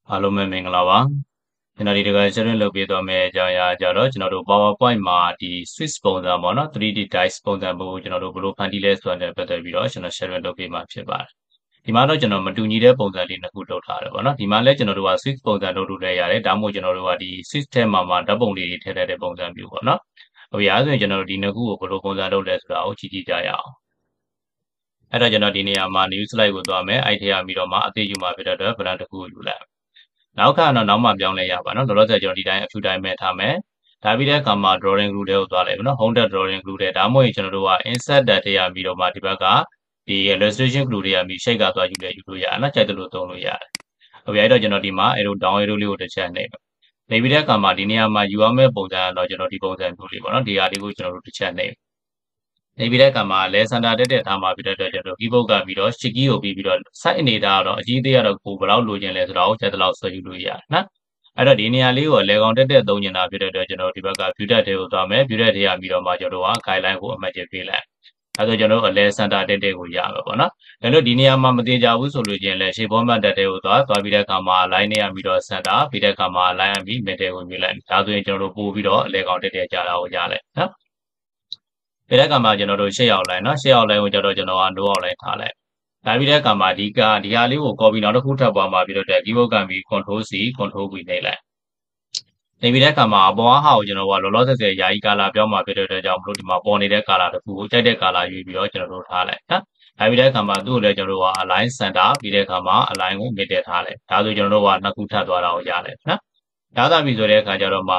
အားလုံးပဲမင်္ဂလာပါကျွန်တော်ဒီတခါရှင်းလင်းလုပ်ပေးသွားမယ့်အကြောင်းအရာကြတော့ကျွန်တော်တို့ PowerPoint မှာဒီ Swiss ပုံစံပေါ့နော် 3D dice ပုံစံမျိုးကျွန်တော်တို့ဘယ်လိုဖန်တီးလဲဆိုတာနဲ့ပတ်သက်ပြီးတော့ကျွန်တော် share လုပ်ပေးမှာဖြစ်ပါတယ်ဒီမှာတော့ကျွန်တော်မတူညီတဲ့ပုံစံလေးနှစ်ခုလုပ်ထားတယ်ပေါ့နော်ဒီမှာလည်းကျွန်တော်တို့က Swiss ပုံစံလုပ်လို့လည်းရတယ်ဒါမှမဟုတ်ကျွန်တော်တို့ကဒီ Swiss ထဲမှာဓာတ်ပုံလေးတွေထည့်တဲ့ပုံစံမျိုးပေါ့နော်ဟုတ်ပြီအဲ့ဒါဆိုရင်ကျွန်တော်တို့ဒီနှစ်ခုကိုဘယ်လိုပုံစံလုပ်လဲဆိုတာကိုကြည့်ကြည့်ကြရအောင်အဲ့တော့ကျွန်တော်ဒီနေရာမှာ new slide ကိုသွားမယ်အဲ့ထဲကပြီးတော့မှအသေးယူမှာဖြစ်တဲ့အတွက် brand တစ်ခုကိုယူလိုက်နောက်ခါတော့နောက်မှပြောင်းလဲရပါနော်လောလောဆယ်ကျွန်တော်ဒီတိုင်းအဖြူတိုင်းမဲ့ထားမယ်ဒါပြီးတဲ့အခါမှာ drawing group တွေကိုသွားလိုက်ပြီနော် home drawing group တွေဒါမှမဟုတ်ကျွန်တော်တို့က insert တက်ထဲရပြီးတော့မှဒီဘက်ကဒီ illustration group တွေရပြီး shape ကသွားယူလို့ရနော်ကြိုက်တယ်လို့သုံးလို့ရတယ်ဟုတ်ပြီအဲ့တော့ကျွန်တော်ဒီမှာ arrow down arrow လေးကိုတစ်ချက်နှိပ်နေပြီးတဲ့အခါမှာဒီနေရာမှာယူရမယ့်ပုံစံကတော့ကျွန်တော်ဒီပုံစံမျိုးလေးပေါ့နော်ဒီဟာလေးကိုကျွန်တော်တို့တစ်ချက်နှိပ်နေပြီးတဲ့အခါမှာလဲစန်တာတက်ထားမှာပြီးတဲ့အတွက်ကျွန်တော် keyboard ကပြီးတော့ shift key ကိုပြီးတော့ site အနေထားကတော့အကြီးသေးကတော့ကိုဘယ်လောက်လိုချင်လဲဆိုတော့ချက်တလောက်ဆွဲယူလို့ရတယ်နော်အဲ့တော့ဒီနေရာလေးကိုလေကောင်တက်သုံးနေတာဖြစ်တဲ့အတွက်ကျွန်တော်ဒီဘက်က view data တွေကိုသွားမယ် view data တွေရပြီးတော့မှကျွန်တော်က guideline ကိုအမှတ်ချက်ပေးလိုက်အဲ့တော့ကျွန်တော်အလဲ center တက်ကိုရမယ်ပေါ့နော်ဒါလို့ဒီနေရာမှာမသေးကြဘူးဆိုလို့ချင်းလဲ shape format data ကိုသွားပြီးတဲ့အခါမှာ line နဲ့ရပြီးတော့ center ပြီးတဲ့အခါမှာ line ပြီး middle ကိုမြည်လိုက်ဒါဆိုရင်ကျွန်တော်တို့ပို့ပြီးတော့အလဲကောင်တက်ကြတာကိုရလိုက်နော်ဒီတဲ့အခါမှာကျွန်တော်တို့ရှေ့ရောက်လိုက်နော်ရှေ့ရောက်လိုက်ကိုကျတော့ကျွန်တော်က no outline ထားလိုက်ဒါပြီးတဲ့အခါမှာဒီဟာလေးကို copy နောက်တစ်ခုထပ်ပေါ်မှာပြီးတော့ keyboard ကပြီး control C control V နှိပ်လိုက်နေပြီးတဲ့အခါမှာအပေါ်ဟာကိုကျွန်တော်ကလောလောဆယ်ယာယီကာလာပြောင်းမှာဖြစ်တဲ့အတွက်ကြောင့်မလို့ဒီမှာပေါ်နေတဲ့ကာလာတစ်ခုကိုကြိုက်တဲ့ကာလာယူပြီးတော့ကျွန်တော်တို့ထားလိုက်နော်ဒါပြီးတဲ့အခါမှာသူ့ကိုလည်းကျွန်တော်တို့က align center ပြီးတဲ့အခါမှာ align ကို middle ထားလိုက်ဒါဆိုကျွန်တော်တို့ကနှစ်ခုထပ်သွားတာကိုရလိုက်နော်ရသပြီဆိုတဲ့အခါကျတော့မှ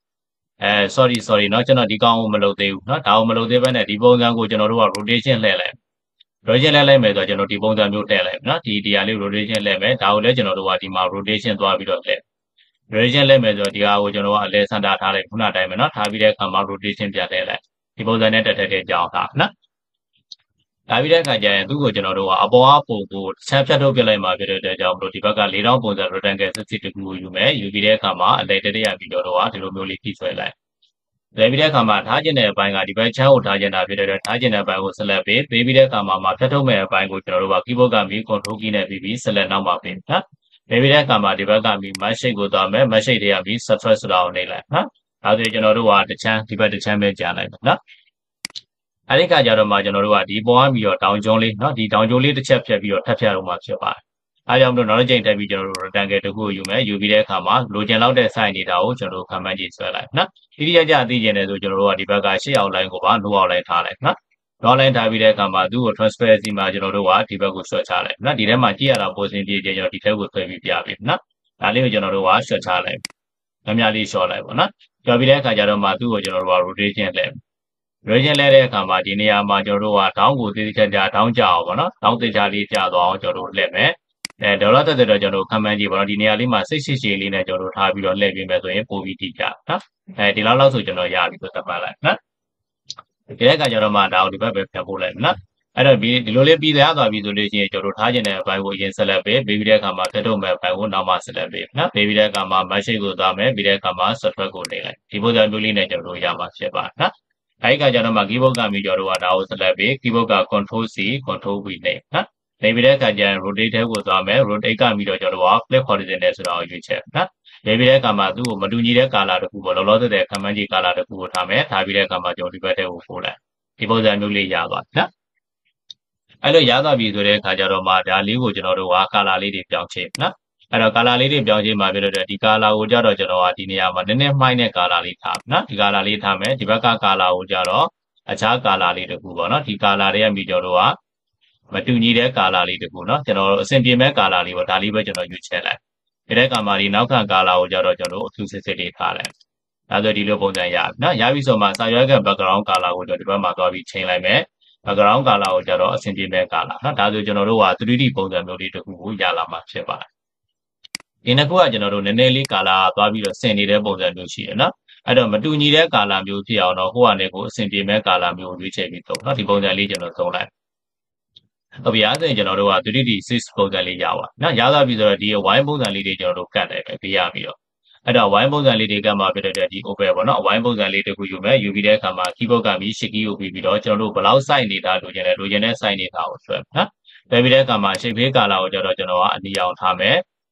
sorry เนาะကျွန်တော်ဒီကောင်ကိုမလုပ်သေးဘူးเนาะဒါကိုမလုပ်သေးဘဲနဲ့ဒီပုံစံကိုကျွန်တော်တို့က rotation လှည့်လိုက် rotation လှည့်လိုက်မယ်ဆိုတော့ကျွန်တော်ဒီပုံစံမျိုးလှည့်လိုက်เนาะဒီတရားလေး rotation လှည့်မယ်ဒါကိုလည်းကျွန်တော်တို့ကဒီမှာ rotation သွားပြီးတော့လှည့် rotation လှည့်မယ်ဆိုတော့ဒီဟာကိုကျွန်တော်ကအလဲစင်တာထားလိုက်ခုနတိုင်းပဲเนาะထားပြီးတဲ့အခါမှာ rotation ပြန်လှည့်လိုက်ဒီပုံစံနဲ့တက်တဲ့ကြောင်းထားเนาะဒါပြီးတဲ့အခါကျရင်သူ့ကိုကျွန်တော်တို့ကအပေါ်အပုံကိုချမ်းဖြတ်ထုတ်ပြလိုက်မှာဖြစ်တဲ့အတွက်ကြောင့်မလို့ဒီဘက်က4000ပုံစံ rectangle စစ်တစ်ခုကိုယူမယ်ယူပြီးတဲ့အခါမှာအလဲတက်ရပြီးတော့ဒီလိုမျိုးလေးဖြည့်ဆွဲလိုက်လဲပြီးတဲ့အခါမှာထားကျင်တဲ့အပိုင်းကဒီဘက်ချမ်းကိုထားကျင်တာဖြစ်တဲ့အတွက်ထားကျင်တဲ့အပိုင်းကို select ပေးပြီးတဲ့အခါမှာဖြတ်ထုတ်မဲ့အပိုင်းကိုကျွန်တော်တို့က keyboard ကပြီး control key နဲ့ပြီး select နောက်မှာပေးနော်လဲပြီးတဲ့အခါမှာဒီဘက်ကပြီး match shape ကိုသွားမယ် match shape တွေကပြီး subtract ဆိုတာကိုနှိပ်လိုက်နော်ဒါဆိုကျွန်တော်တို့ကတစ်ချမ်းဒီဘက်တစ်ချမ်းပဲကြာလိုက်မယ်နော်အဲ့ဒီကကြတော့မှကျွန်တော်တို့ကဒီပေါ်ပြီးတော့တောင်ကျုံးလေးเนาะဒီတောင်ကျုံးလေးတစ်ချက်ဖြတ်ပြီးတော့ထပ်ဖြတ်တော့မှဖြစ်ပါတယ်အားကြောင့်မလို့နောက်တစ်ချိန်ထပ်ပြီးကျွန်တော်တို့ rectangle တစ်ခုကိုယူမယ်ယူပြီးတဲ့အခါမှာလိုချင်လောက်တဲ့ size နေတာကိုကျွန်တော်တို့ခံမှန်းကြည့်ဆွဲလိုက်နော်တိတိကျကျသိကျင်တယ်ဆိုကျွန်တော်တို့ကဒီဘက်ကရှေ့အောင် line ကိုပါ no outline ထားလိုက်နော် no outline ထားပြီးတဲ့အခါမှာသူ့ကို transparency မှာကျွန်တော်တို့ကဒီဘက်ကိုဆွဲချလိုက်နော်ဒီထဲမှာကြည့်ရတာပုံစံပြည့်ကျွန်တော်ဒီထဲကိုဆွဲပြီးပြပေးနော်ဒါလေးကိုကျွန်တော်တို့ကဆွဲချလိုက်များများလေးလျှော့လိုက်ပါနော်ကြော်ပြီးတဲ့အခါကျတော့မှသူ့ကိုကျွန်တော်တို့က rotation လဲrotation လဲတဲ့အခါမှာဒီနေရာမှာကျွန်တော်တို့ကထောင်းကိုသေးသေးချာချာထောင်းကြအောင်ပေါ့နော်ထောင်းသေးချာလေးကြာသွားအောင်ကျွန်တော်တို့လှည့်မယ်ဒေါ်လာတက်တော့ကျွန်တော်ခံမှန်းကြည့်ပါတော့ဒီနေရာလေးမှာစိတ်ရှိရှိလေးနဲ့ကျွန်တော်တို့ထားပြီးတော့လှည့်ပေးမယ်ဆိုရင်ပိုပြီးတိကျနော်ဒီလောက်ဆိုကျွန်တော်ရပြီဆိုသတ်မှတ်လိုက်နော်ဒီတဲ့အခါကျတော့မှဒါကိုဒီဘက်ပဲဖြတ်ပို့လိုက်နော်အဲ့တော့ဒီလိုလေးပြီးသွားပြီဆိုလို့ရှိရင်ကျွန်တော်တို့ထားခြင်းတဲ့အပိုင်းကိုအရင်ဆက်လက်ပေးပြီးတဲ့အခါမှာဖြတ်ထုတ်မဲ့အပိုင်းကိုနောက်မှဆက်လက်ပေးနော်ပြီးတဲ့အခါမှာ match shape ကိုသွားမယ်ပြီးတဲ့အခါမှာ subtract ကိုနှိပ်လိုက်ဒီပုံစံမျိုးလေးနဲ့ကျွန်တော်တို့ရမှာဖြစ်ပါနော်အဲ့ကကြတော့မှ keyboard ကပြီးကျွန်တော်တို့ကဒါကို select ပေး keyboard က control C control V နှိပ်နော်နှိပ်ပြီးတဲ့အခါကျရင် rotate ထဲကိုသွားမယ် rotate ကပြီးတော့ကျွန်တော်တို့က flip horizontal ဆိုတာကိုရွေးချယ်နော်နှိပ်ပြီးတဲ့အခါမှာသူ့ကိုမတူညီတဲ့ color တစ်ခုပေါ့လောလောဆယ်ခံမှန်းကြည့် color တစ်ခုကိုထားမယ်ထားပြီးတဲ့အခါမှာကျွန်တော်ဒီဘက်ထဲကိုပို့လိုက်ဒီပုံစံမျိုးလေးရသွားနော်အဲ့လိုရသွားပြီဆိုတဲ့အခါကျတော့မှဒါလေးကိုကျွန်တော်တို့က color လေးတွေပြောင်းချိန်နော်အဲ့တော့ color လေးတွေပြောင်းချိန်မှာပြတော့ဒီ color ကိုကြတော့ကျွန်တော်ကဒီနေရာမှာနည်းနည်းမှိုင်းတဲ့ color လေးထားနော်ဒီ color လေးထားမယ်ဒီဘက်က color ကိုကြတော့အခြား color လေးတစ်ခုပေါ့နော်ဒီ color တွေကမိကျွန်တော်တို့ကမတူညီတဲ့ color လေးတစ်ခုနော်ကျွန်တော်အဆင်ပြေမဲ့ color လေးပေါ့ဒါလေးပဲကျွန်တော်ရွေးချယ်လိုက်ဒီတဲ့ color ဒီနောက်ခံ color ကိုကြတော့ကျွန်တော်အထူးစစ်စစ်လေးထားလိုက်ဒါဆိုဒီလိုပုံစံရပြီနော်ရပြီဆိုမှစာရွက်က background color ကိုကျွန်တော်ဒီဘက်မှာသွားပြီးချိန်လိုက်မယ်background color ကိုကြတော့အဆင်ပြေမဲ့ color နော်ဒါဆိုကျွန်တော်တို့က 3D ပုံစံမျိုးလေးတစ်ခုကိုရလာမှာဖြစ်ပါတယ်ဒီနှစ်ခုကကျွန်တော်တို့နည်းနည်းလေး color သွားပြီးတော့ဆင်နေတဲ့ပုံစံမျိုးရှိတယ်နော်အဲ့တော့မတူညီတဲ့ color မျိုးဖြစ်အောင်တော့ဟိုကနေကိုအဆင်ပြေမဲ့ color မျိုးကိုရွေးချယ်ပြီးသုံးနော်ဒီပုံစံလေးကျွန်တော်သုံးလိုက်ဟုတ်ပြီအဲ့ဒါဆိုရင်ကျွန်တော်တို့က 3D 6 ပုံစံလေးရပါနော်ရသွားပြီဆိုတော့ဒီ Y ပုံစံလေးတွေကျွန်တော်တို့ကတ်တယ်ပဲပြရပြီးတော့အဲ့တော့ Y ပုံစံလေးတွေကမှဖြစ်တဲ့ဒီ open ပေါ့နော် Y ပုံစံလေးတစ်ခုယူမယ်ယူပြီးတဲ့အခါမှာ keyboard ကပြီး shift key ကိုပြီးတော့ကျွန်တော်တို့ဘယ်လောက် size နေတာလိုချင်တဲ့ size နေတာကိုဆွဲနော်ဆွဲပြီးတဲ့အခါမှာ shape ဖေး color ကိုကျတော့ကျွန်တော်ကအနီရောင်ထားမယ်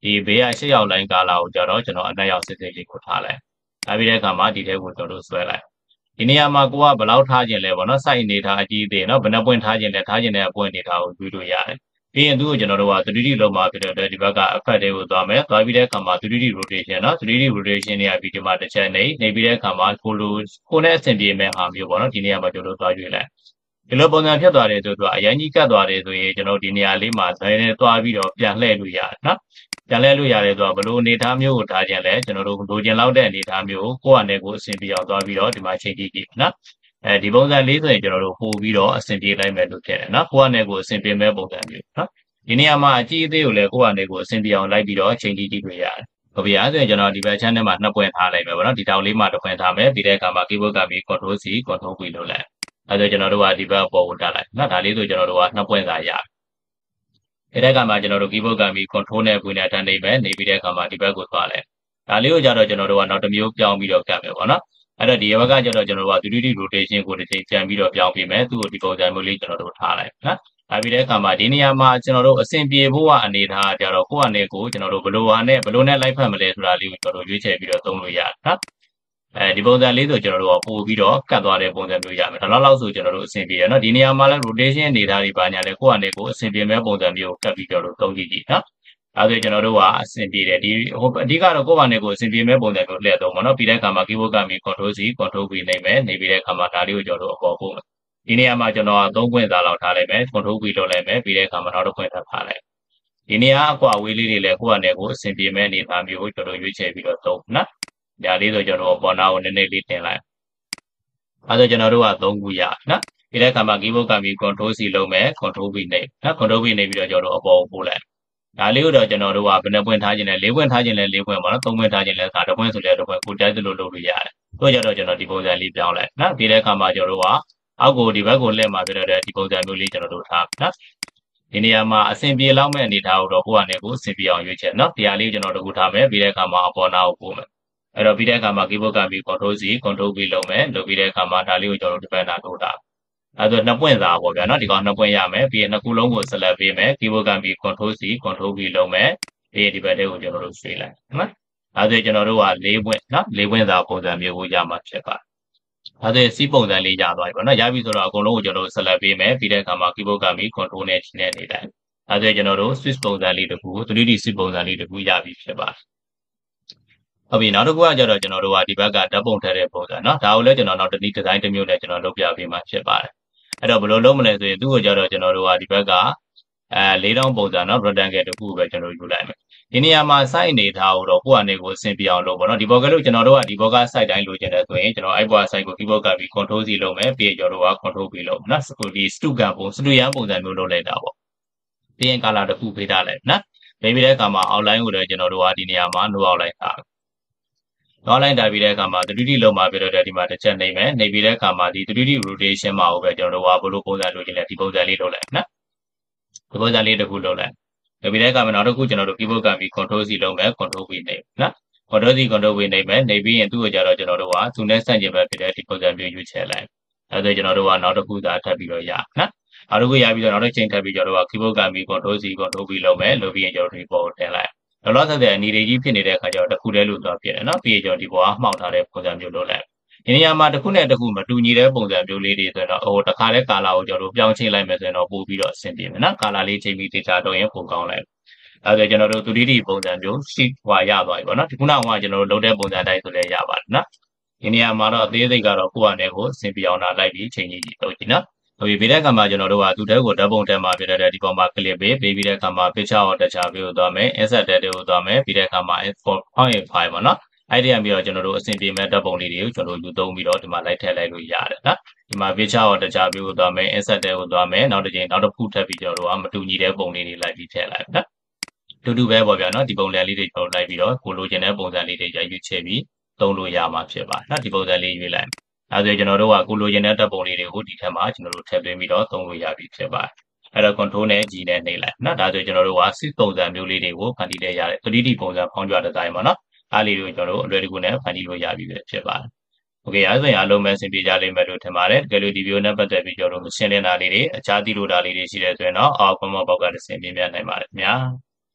ဒီဘေးက8ရောက်လိုင်းကာလာကိုကြတော့ကျွန်တော်အနက်ရောက်စစ်စစ်လေးကိုထားလိုက်ထားပြီးတဲ့အခါမှာဒီထဲကိုကျွန်တော်တို့ဆွဲလိုက်ဒီနေရာမှာကိုကဘယ်လောက်ထားခြင်းလဲပေါ့နော်စိုက်အနေထားအကြီးအသေးနော်ဘယ်နှပွင့်ထားခြင်းလဲထားခြင်းတဲ့အပွင့်အနေထားကိုတွေးလို့ရတယ်ပြီးရင်သူ့ကိုကျွန်တော်တို့က 3D လုံးမှာဖြစ်တဲ့အတွက်ဒီဘက်က effect တွေကိုသွားမယ်သွားပြီးတဲ့အခါမှာ 3D rotation နော် 3D rotation တွေကပြီးဒီမှာတစ်ချက်နေပြီးတဲ့အခါမှာကိုနဲ့အဆင်ပြေမဲ့ဟာမျိုးပေါ့နော်ဒီနေရာမှာကျွန်တော်တို့သွားရွေးလိုက်ဒီလိုပုံစံဖြစ်သွားတယ်ဆိုတော့အရင်ကြီးကတ်သွားတယ်ဆိုရင်ကျွန်တော်ဒီနေရာလေးမှာဇာတ်နဲ့သွားပြီးတော့ပြန်လှည့်လို့ရတယ်နော်ပြန်လှည့်လို့ရတယ်ဆိုတော့ဘယ်လိုအနေထားမျိုးကိုထားခြင်းလဲကျွန်တော်တို့လိုချင်လောက်တဲ့အနေထားမျိုးကိုယ့်အနေကိုအဆင်ပြေအောင်သွားပြီးတော့ဒီမှာချိန်ကြည့်ကြည့်နော်ဒီပုံစံလေးဆိုရင်ကျွန်တော်တို့ပို့ပြီးတော့အဆင်ပြေလိုက်မယ်လို့ဖြစ်တယ်နော်ကိုယ့်အနေကိုအဆင်ပြေမဲ့ပုံစံမျိုးနော်ဒီနေရာမှာအကြီးအသေးကိုလည်းကိုယ့်အနေကိုအဆင်ပြေအောင်လိုက်ပြီးတော့ချိန်ကြည့်ကြည့်လို့ရတယ်ဟုတ်ပြီအဲ့ဒါဆိုရင်ကျွန်တော်ဒီဘက် channel မှာ2ပွင့်ထားလိုက်မယ်ပေါ့နော်ဒီတောင်လေးမှာ2ပွင့်ထားမယ်ပြီးတဲ့အခါမှာ keyboard ကပြီး control C control V လုပ်လိုက်အဲ့ဒါကျွန်တော်တို့ကဒီဘက်ပေါ်ကိုတက်လိုက်နော်ဒါလေးဆိုကျွန်တော်တို့က2ပွင့်စာရတယ်အဲ့တဲ့အခါမှာကျွန်တော်တို့ keyboard ကပြီး control နဲ့ V နဲ့တန်းနေမယ်နေပြီးတဲ့အခါမှာဒီဘက်ကိုသွားလိုက်ဒါလေးကိုကြတော့ကျွန်တော်တို့ကနောက်တစ်မျိုးပြောင်းပြီးတော့ကတ်မယ်ပေါ့နော်အဲ့တော့ဒီဘက်ကကျတော့ကျွန်တော်တို့က 3D rotation ကိုတစ်ချိန်ပြန်ပြီးတော့ပြောင်းပြမယ်သူ့ကိုဒီပုံစံမျိုးလေးကျွန်တော်တို့ထားလိုက်နော်ထားပြီးတဲ့အခါမှာဒီနေရာမှာကျွန်တော်တို့အဆင်ပြေဖို့ကအနေထားကြတော့ကိုယ့်အနေကိုကျွန်တော်တို့ဘလိုနဲ့လိုက်ဖက်မလဲဆိုတာလေးကိုကျွန်တော်တို့ရွေးချယ်ပြီးတော့သုံးလို့ရတယ်နော်ဒီပုံစံလေးဆိုကျွန်တော်တို့ကပို့ပြီးတော့ကတ်သွားတဲ့ပုံစံမျိုးရမယ်ဒါလောက်ဆိုကျွန်တော်တို့အဆင်ပြေရနော်ဒီနေရာမှာလည်း rotation အနေထားတွေပါညာလဲကိုယ့်အနေကိုအဆင်ပြေမဲ့ပုံစံမျိုးကိုကတ်ပြီးတော့သုံးကြည့်ကြည့်နော်အဲဒါကျွန်တော်တို့ကအဆင်ပြေတယ်ဒီအဓိကတော့ကိုယ့်ဘာနဲ့ကိုယ်အဆင်ပြေမဲ့ပုံစံမျိုးလက်တော့ပေါ့နော်ပြီးတဲ့အခါမှာ keyboard ကပြီး control C control V နေမယ်နေပြီးတဲ့အခါမှာဒါလေးကိုကျွန်တော်တို့အပေါ်ပို့မယ်ဒီနေရာမှာကျွန်တော်က3ပွင့်သားလောက်ထားလိုက်မယ် control V လုပ်လိုက်မယ်ပြီးတဲ့အခါမှာနောက်တစ်ပွင့်ထပ်ထားလိုက်ဒီနေရာအကွာဝေးလေးတွေလည်းကိုယ့်ဘာနဲ့ကိုယ်အဆင်ပြေမဲ့အနေအထားမျိုးကိုကျွန်တော်ရွေးချယ်ပြီးတော့သုံးနော်ဒါလေးဆိုကျွန်တော်ပေါ်နာကိုနည်းနည်းလေးတင်လိုက်အဲဒါကျွန်တော်တို့က3ခုရနော်ပြီးတဲ့အခါမှာ keyboard ကပြီး control C လုပ်မယ် control V နေနော် control V နေပြီးတော့ကျွန်တော်တို့အပေါ်ကိုပို့လိုက်ဒါလေးကိုတော့ကျွန်တော်တို့ကဘယ်နှပွင့်ထားခြင်းလဲ4ပွင့်ထားခြင်းလဲ4ပွင့်ပေါ့နော်3ပွင့်ထားခြင်းလဲ1ပွင့်ဆိုလဲ1ပွင့်ကိုတိုက်သလိုလုပ်လို့ရတယ်တို့ကြတော့ကျွန်တော်ဒီပုံစံလေးပြောင်းလိုက်နော်ပြီးတဲ့အခါမှာကျွန်တော်တို့ကအောက်ကိုဒီဘက်ကိုလှည့်မှာပြတဲ့ဒီပုံစံမျိုးလေးကျွန်တော်တို့ထားနော်ဒီနေရာမှာအဆင်ပြေလောက်မဲ့အနေထားကိုတော့ကိုယ့်အနေကိုအဆင်ပြေအောင်ရွေးချယ်နော်တရားလေးကျွန်တော်တို့ထားမယ်ပြီးတဲ့အခါမှာအပေါ်နာကိုပို့မယ်အဲ့တော့ပြီးတဲ့အခါမှာ keyboard ကပြီး control C control V လုပ်မယ်လုပ်ပြီးတဲ့အခါမှာဒါလေးကိုကျွန်တော်တို့ဒီဘက်နာထိုးတာအဲ့တော့2ပွင့်စာပေါ့ဗျာနော်ဒီကောင်2ပွင့်ရမယ်ပြီးရင်2ခုလုံးကိုဆက်လက်ပေးမယ် keyboard ကပြီး control C control V လုပ်မယ်ပြီးရင်ဒီဘက်ထဲကိုကျွန်တော်တို့ရွှေ့လိုက်နော်အဲ့ဒါကျွန်တော်တို့က4ပွင့်နော်4ပွင့်စာပုံစံမျိုးကိုရမှာဖြစ်ပါတယ်အဲ့ဒါစီးပုံစံလေးရသွားပြီပေါ့နော်ရပြီဆိုတော့အကုန်လုံးကိုကျွန်တော်တို့ဆက်လက်ပေးမယ်ပြီးတဲ့အခါမှာ keyboard ကပြီး control နဲ့ချိန်နေနေတယ်အဲ့ဒါကျွန်တော်တို့ switch ပုံစံလေးတစ်ခု 3D switch ပုံစံလေးတစ်ခုရပြီဖြစ်ပါတယ်ဟုတ်ပြီနောက်တစ်ခုကကျတော့ကျွန်တော်တို့ကဒီဘက်ကဓာတ်ပုံထည့်တဲ့ပုံစံเนาะဒါကိုလည်းကျွန်တော်နောက်တစ်နည်းဒီဇိုင်းတစ်မျိုးနဲ့ကျွန်တော်လုပ်ပြပေးမှာဖြစ်ပါတယ်အဲ့တော့ဘယ်လိုလုပ်မလဲဆိုရင်သူ့ကိုကျတော့ကျွန်တော်တို့ကဒီဘက်က၄တောင်းပုံစံเนาะ rectangle တစ်ခုပဲကျွန်တော်ယူလိုက်မယ်ဒီနေရာမှာ site အနေထားကိုတော့ကိုယ့်အနေကိုအဆင်ပြေအောင်လုပ်ပေါ့เนาะဒီဘောကလို့ကျွန်တော်တို့ကဒီဘောက site တိုင်းလိုချင်တယ်ဆိုရင်ကျွန်တော်အဲ့ဘော site ကို keyboard ကပြီး control C လုပ်မယ်ပြီးရင်ကျွန်တော်တို့က control V လုပ်เนาะဒီ student ပုံ student ပုံစံမျိုးလုပ်လိုက်တာပေါ့ပြီးရင် color တစ်ခုပေးထားလိုက်เนาะပြီးတဲ့အခါမှာ outline ကိုလည်းကျွန်တော်တို့ကဒီနေရာမှာ no outline ထားနောက်လိုက်တာပြီးတဲ့အခါမှာ 3D လုံးမှာပြတော့ဒီမှာတစ်ချက်နေမယ်နေပြီးတဲ့အခါမှာဒီ 3D rotation မှာပဲကျွန်တော်တို့ကဘလို့ပုံစံလိုချင်လဲဒီပုံစံလေးလုပ်လိုက်နော်ဒီပုံစံလေးတစ်ခုလုပ်လိုက်နေပြီးတဲ့အခါမှာနောက်တစ်ခုကျွန်တော်တို့ keyboard ကပြီး control C လုပ်မယ် control V နေနော် control C control V နေမယ်နေပြီးရင်သူ့ကိုကြတော့ကျွန်တော်တို့ကသူနဲ့ဆန့်ကျင်ဘက်ဖြစ်တဲ့ဒီပုံစံမျိုးရွေးချယ်လိုက်အဲဒါကျွန်တော်တို့ကနောက်တစ်ခုသာထပ်ပြီးတော့ရနော်နောက်တစ်ခုရပြီးတော့နောက်တစ်ချိန်ထပ်ပြီးကျွန်တော်တို့က keyboard ကပြီး control C control V လုပ်မယ်လုပ်ပြီးရင်ကျွန်တော်တို့ဒီပေါ်ကိုတင်လိုက်လောလောဆယ်အနီတွေကြီးဖြစ်နေတဲ့အခါကျတော့တစ်ခုတည်းလို့သွားဖြစ်တယ်နော်ပြီးရင်ကျွန်တော်ဒီပေါ်ကမှောက်ထားတဲ့ပုံစံမျိုးလုပ်လိုက်ဒီနေရာမှာတစ်ခုနဲ့တစ်ခုမတူညီတဲ့ပုံစံမျိုးလေးတွေဆိုတော့တစ်ခါလဲကာလာကိုကျွန်တော်တို့ပြောင်းချိန်လိုက်မယ်ဆိုရင်တော့ပို့ပြီးတော့အဆင်ပြေမယ်နော်ကာလာလေးချိန်ပြီးတေချာတော့ရင်ပိုကောင်းလိုက်အဲဒါကျွန်တော်တို့ 3D ပုံစံမျိုး sheet ဟွာရသွားပြီပေါ့နော်ဒီခုနကကျွန်တော်တို့လုပ်တဲ့ပုံစံတိုင်းဆိုလဲရပါတယ်နော်ဒီနေရာမှာတော့အသေးစိတ်ကတော့ကိုယ့်အနေကိုအဆင်ပြေအောင်လိုက်ပြီးချိန်ကြီးလုပ်ကြည့်နော်ဟုတ်ပြီပြီးတဲ့အခါမှာကျွန်တော်တို့ကသူ့တဲကိုဓာတ်ပုံတက်မှာဖြစ်တဲ့ဒီပေါ်မှာ clip ပေးပြီးတဲ့အခါမှာ picture or texture ပေးကိုသွားမယ် insert data ကိုသွားမယ်ပြီးတဲ့အခါမှာ export file ပေါ့နော်အဲ့ဒီအပြီးတော့ကျွန်တော်တို့အဆင်ပြေမဲ့ဓာတ်ပုံလေးတွေကိုကျွန်တော်တို့ယူသုံးပြီးတော့ဒီမှာလိုက်ထည့်လိုက်လို့ရတယ်နော်ဒီမှာ picture or texture ပေးကိုသွားမယ် insert data ကိုသွားမယ်နောက်တစ်ချိန်နောက်တစ်ခုထပ်ပြီးကျွန်တော်တို့ကမတူညီတဲ့ပုံလေးတွေလိုက်ပြီးထည့်လိုက်နော်တူတူပဲပေါ့ဗျာနော်ဒီပုံစံလေးတွေကျွန်တော်လိုက်ပြီးတော့ကိုလိုချင်တဲ့ပုံစံလေးတွေရွေးချယ်ပြီးသုံးလို့ရမှာဖြစ်ပါတယ်နော်ဒီပုံစံလေးရွေးလိုက်အဲဒါကျွန်တော်တို့ကကိုလိုချင်တဲ့ဓာတ်ပုံလေးတွေကိုဒီထက်မှာကျွန်တော်တို့ထည့်သွင်းပြီးတော့သုံးလို့ရပြီဖြစ်ပါတယ်အဲ့တော့ control နဲ့ G နဲ့နှိပ်လိုက်နော်ဒါဆိုကျွန်တော်တို့ကစစ်ပုံစံမျိုးလေးတွေကိုဖန်တီးတဲ့ရတယ် 3D ပုံစံဖောင်းကြဒီဇိုင်းပေါ့နော်အားလေးတွေကိုကျွန်တော်တို့အလွယ်တကူနဲ့ဖန်တီးလို့ရပြီပဲဖြစ်ပါတယ်โอเคအဲ့ဒါဆိုရင်အားလုံးပဲအဆင်ပြေကြလိမ့်မယ်လို့ထင်ပါတယ်တကယ်လို့ဒီဗီဒီယိုနဲ့ပတ်သက်ပြီးကျွန်တော်တို့ရှင်းလင်းတာလေးတွေအခြားသိလို့တာလေးတွေရှိတဲ့ဆိုရင်တော့အောက် comment box ကတစ်ဆင့်ပြပြနိုင်ပါတယ်ခင်ဗျာ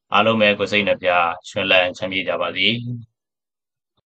အားလုံးပဲကိုယ်စိတ်နှပြချွတ်လန့်ချမ်းမြေ့ကြပါစေ။